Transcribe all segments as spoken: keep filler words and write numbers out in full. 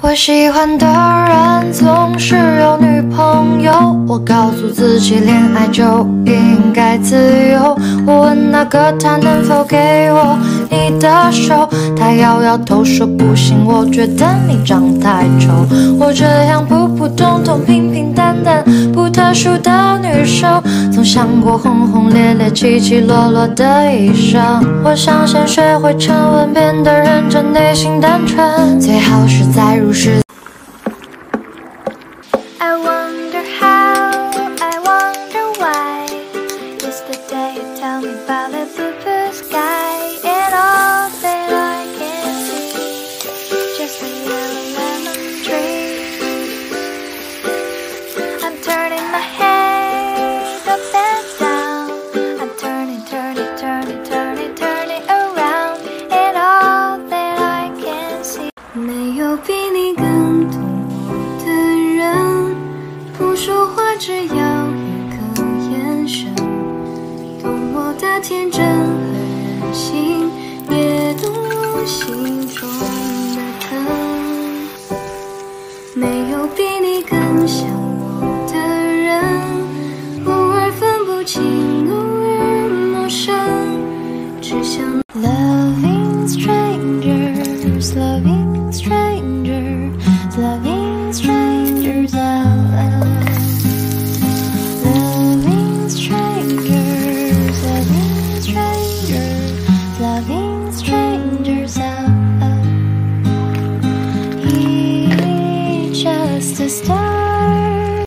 我喜欢的人总是有女朋友，我告诉自己恋爱就应该自由。我问那个他能否给我你的手，他摇摇头说不行，我觉得你长太丑。我这样普普通通平平淡淡不特殊的女生，总想过轰轰烈烈起起落落的一生。我想先学会沉稳，变得认真，内心单纯，最好是在入世。I wonder how, I wonder why. Yesterday you tell me about the blue blue sky, and all that I can see, just a yellow lemon tree. I'm turning my head up and down, I'm turning, turning, turning, turning, turning around, and all that I can see. 没有比你更懂我的人，不说话只要一个眼神，懂我的天真和任性，也懂我心中的疼。没有比你更像我的人，偶尔分不清，偶尔陌生，只想 Loving strangers, loving strangers, loving strangers out loud. Loving strangers, loving strangers, loving strangers out loud. He's just a star.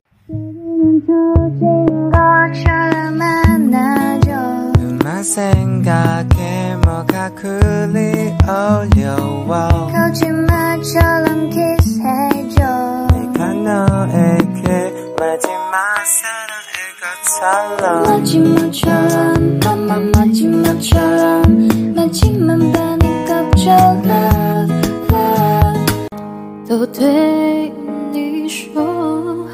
것처럼 만나죠. 내 생각에 뭐가 그리 어려워. 거짓말처럼 키스해줘. 내가 너에게 마지막 사랑인 것처럼. 마지막처럼 맘만 마지막처럼 마지막 밤이 깜짝 love love 都对你说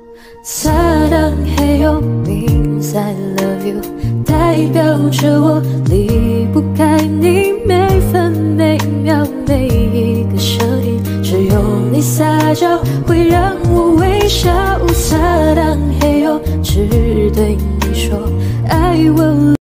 사랑해요 means I love you 代表着我离不开你每分每秒每一个声音只有你撒娇会让我微笑 사랑해요只對你說愛我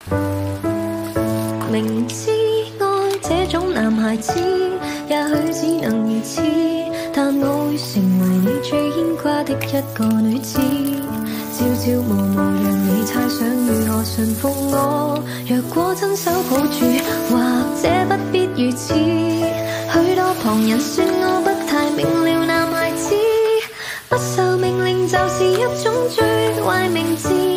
明知愛這種男孩子也許只能如此但我會成為你最牽掛的一個女子朝朝暮暮讓你猜想如何馴服我若果親手抱住或者不必如此許多旁人說我不太明了男孩子不受命令就是一種最壞名字